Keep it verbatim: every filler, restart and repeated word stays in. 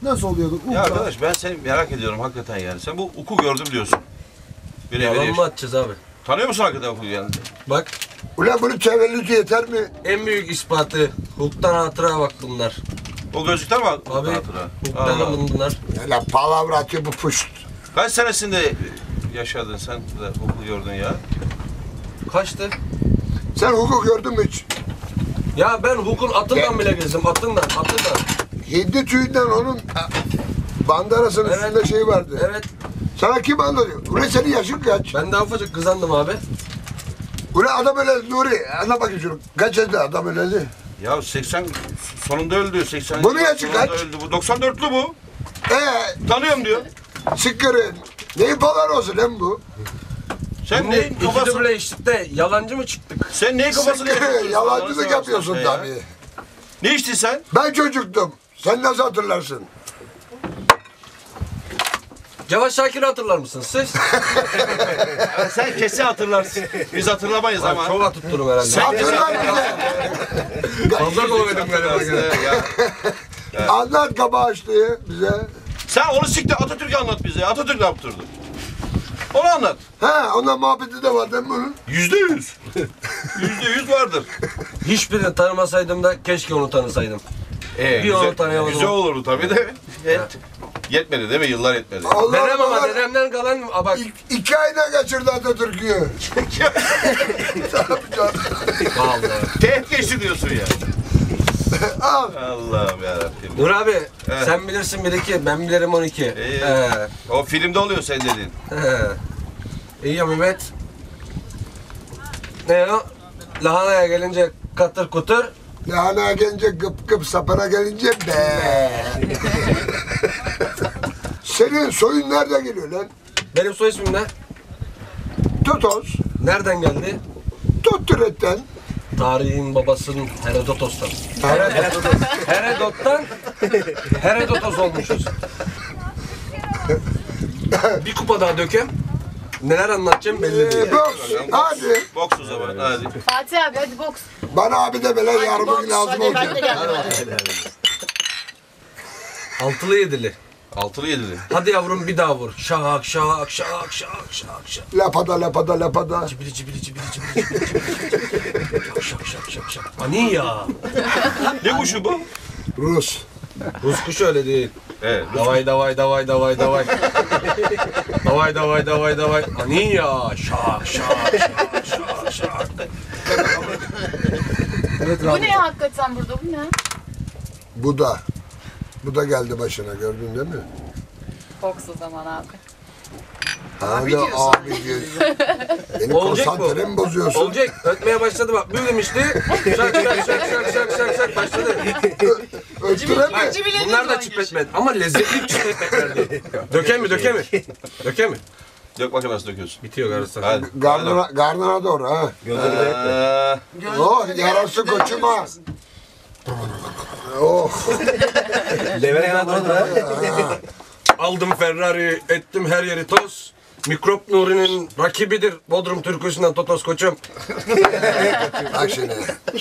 Nasıl oluyordu? Ukla. Ya arkadaş ben seni merak ediyorum hakikaten yani. Sen bu Uk'u gördüm diyorsun. Yalan mı atacağız abi? Tanıyor musun hakikaten Uk'u yani? Bak. Ulan bunun tevellüdü yeter mi? En büyük ispatı. Hulk'tan hatıra bak bunlar. O gözlükler mi? Abi Hulk'tan alın bunlar. Ya lan palavra atıyor bu puşt. Kaç senesinde yaşadın sen de Uk'u gördün ya? Kaçtı? Sen hukuk gördün mü hiç? Ya ben Hulk'un atından bile gezdim. Atından, atından. Hindi tüyünden onun bandarasının Evet. üstünde şey vardı. Evet. Sana kim anlatıyor? Ulan senin yaşın kaç? Ben daha ufacık kızandım abi. Ulan adam öyle Nuri. Anla bakayım şunu. Kaç yaşında adam öyle? Ya seksen sonunda öldü. seksen Bu ne yaşı sonunda kaç? öldü. Bu doksan dörtlü bu. Eee Tanıyorum diyor. sıkkırı. Neyin falan olsun lan bu? Sen neyin İkide kafasını... bile eşlikte yalancı mı çıktık? Sen neyin kafasını Sıkkırı. yapıyorsun? Yalancılık yapıyorsun Ya. tabii. Ne içtin sen? Ben çocuktum. Sen nasıl hatırlarsın? Cevat Şakir'i hatırlar mısınız siz? Sen kesin hatırlarsın. Biz hatırlamayız ama. Çova tutturum herhalde. Sen- Hatırlar bize. Fazla kovadım galiba. Ya. Anlat kabahatliği bize. Sen onu siktir Atatürk'ü anlat bize. Atatürk ne yaptırdı? Onu anlat. Ha, onunla muhabbeti de var değil mi bunun? Yüzde yüz. Yüzde yüz vardır. Hiçbirini tanımasaydım da keşke onu tanısaydım. Ee, Bir onu tanıyamadım. Güzel olurdu tabii de. Yet, yetmedi değil mi? Yıllar yetmedi. Allah Dedem ama Allah. dedemden kalan a bak. İ- iki ayda kaçırdı Atatürk'ü. Vallahi. Teğet geçti diyorsun ya. Al. Allah'ım yarabbim. Nur abi Evet. sen bilirsin bir iki, ben bilirim on iki. İyi. Ee, O filmde oluyor sen dediğin. he. İyi ya Mehmet. Ne o? Lahanaya gelince katır kutur. Lahana gelince gıp gıp, sapana gelince be. Senin soyun nereden geliyor lan? Benim soy ismim ne? Totos. Nereden geldi? Totturet'ten. Tarihin babasının Herodotos'tan. Herodot. Herodot'tan Herodotos olmuşuz. Bir kupa daha dökem. Neler anlatacağım belli değil. Ee, boks. Hadi. Boks o zaman hadi. Fatih abi hadi boks. Bana abi de böyle yardım lazım Hadi ben olacak. de geldim. Altılı yedili. Altılı yedili. Hadi yavrum bir daha vur. Şak şak şak şak şak şak. Lapada lapada lapada. Cibili cibili cibili cibili cibili cibili. Şak şak şak şak. Ani ya. Ne kuşu bu? Rus. Rus kuşu öyle değil. Evet. Davay davay davay davay davay. Davay davay davay davay. Ani ya. Şak şak şak şak şak. Bu ne hakikaten burada bu ne? Bu da. Bu da geldi başına, gördün değil mi? Boks o zaman abi. Abi diyorsun. Abi diyorsun. Benim Olacak bu. konsantremi bozuyorsun. Olacak. Ötmeye başladı bak. Büyülemişti. Şak şak şak şak şak şak şak başladı. Öttüre mi? Bunlar da çipetmedi. Ama lezzetli çipetmeklerdi. Döke mi döke mi? Döke mi? Dök bakayım nasıl döküyorsun. Bitiyor karısı. Hadi. Karnına, karnına doğru ha. Ee, Oh yarası koçuma. Oh. Aldım Ferrari, ettim her yeri toz. Mikrop Nuri'nin rakibidir Bodrum türküsünden Totos koçum. Bak şimdi.